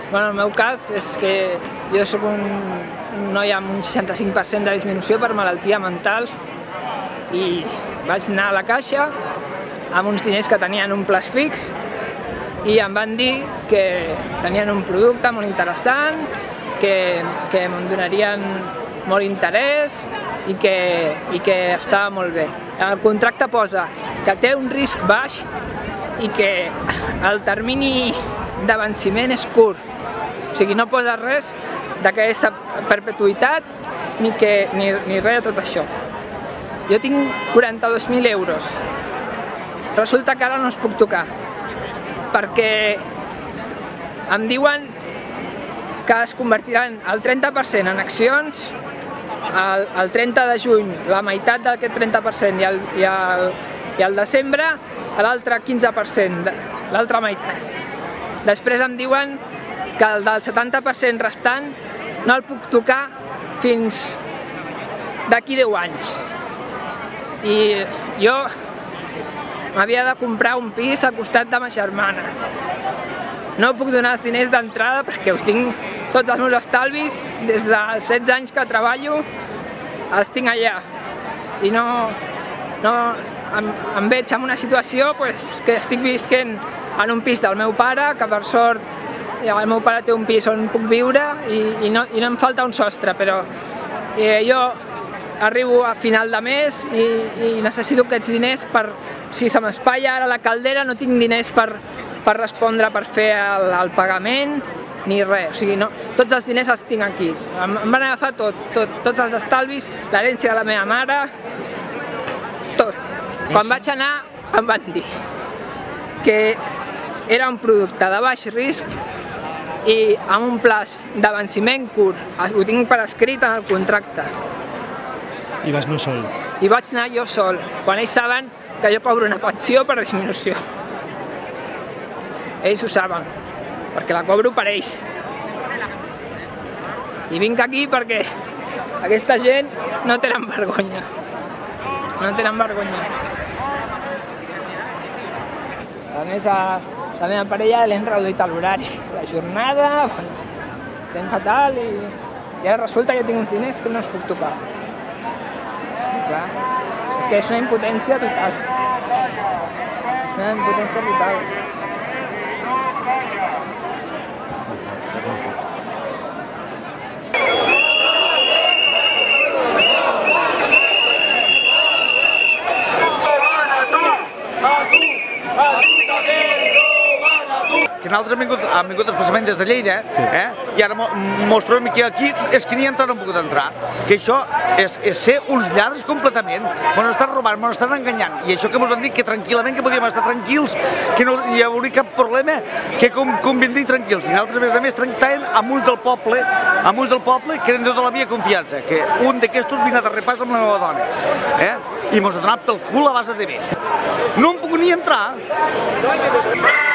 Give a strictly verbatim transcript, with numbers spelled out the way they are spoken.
Bueno, el meu cas és que jo soc un noi amb un seixanta-cinc per cent de disminució per malaltia mental i vaig anar a la caixa amb uns diners que tenien un plaç fix i em van dir que tenien un producte molt interessant, que, que em donarien molt interès i que, i que estava molt bé. El contracte posa que té un risc baix i que el termini de venciment és curt. O sigui, no posa res de que és a perpetuïtat ni, que, ni, ni res de tot això. Jo tinc quaranta-dos mil euros. Resulta que ara no els puc tocar, perquè em diuen que es convertiran el trenta per cent en accions, el, el trenta de juny la meitat d'aquest trenta per cent i el, i el, i el desembre l'altre quinze per cent, l'altra meitat. Després em diuen que el del setanta per cent restant no el puc tocar fins d'aquí deu anys. I jo m'havia de comprar un pis al costat de ma germana. No puc donar els diners d'entrada perquè ho tinc, tots els meus estalvis, des dels setze anys que treballo, els tinc allà. I no, no em, em veig en una situació pues, que estic visquent en un pis del meu pare, que per sort el meu pare té un pis on puc viure i, i, no, i no em falta un sostre, però eh, jo arribo a final de mes i, i necessito aquests diners per, si se m'espatlla ara la caldera, no tinc diners per, per respondre, per fer el, el pagament, ni res. O sigui, no, tots els diners els tinc aquí. Em, em van agafar tot, tot, tots els estalvis, l'herència de la meva mare, tot. Quan vaig anar em van dir que era un producte de baix risc i amb un plaç de venciment curt. Ho tinc per escrit en el contracte. I vas anar sol? I vaig anar jo sol, quan ells saben que jo cobro una pensió per disminució. Ells ho saben, perquè la cobro per ells. I vinc aquí perquè aquesta gent no tenen vergonya. No tenen vergonya. A més, a la meva parella l'hem reduït a l'horari. La jornada, bueno, estem fatal i, i ara resulta que tinc uns diners que no els puc tocar. I clar, és que és una impotència total. Una impotència total. Que nosaltres hem vingut, hem vingut especialment des de Lleida, eh? I ara mos trobem que aquí és que ni entrar no hem pogut entrar. Que això és, és ser uns lladres completament, ens estan robant, ens estan enganyant. I això que ens han dit que tranquil·lament, que podíem estar tranquils, que no hi hauria cap problema, que com, convindria tranquils. I nosaltres, a més a més, tractaven amb uns del poble, amb uns del poble que eren de tota la via confiança, que un d'aquestos vine de repàs amb la meva dona. Eh? I ens ha donat pel cul a base de bé. No hem pogut ni entrar.